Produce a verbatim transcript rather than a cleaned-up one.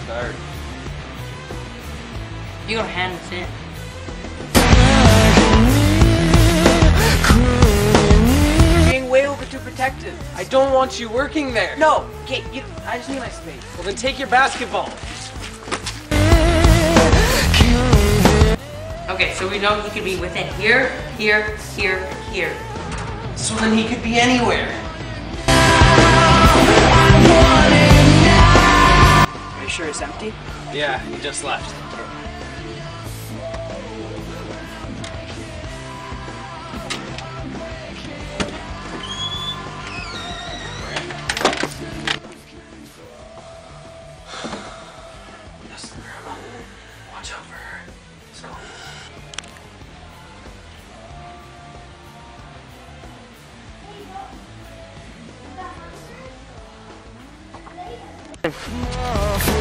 Sorry. You gotta hand this in. You're being way over too protective. I don't want you working there. No, okay, you, I just need my space. Well, then take your basketball. Okay, so we know he could be within here, here, here, and here. So then he could be anywhere. Are you sure it's empty? Yeah, he just left. That's the grandma. Watch out for her. Let's go. Oh,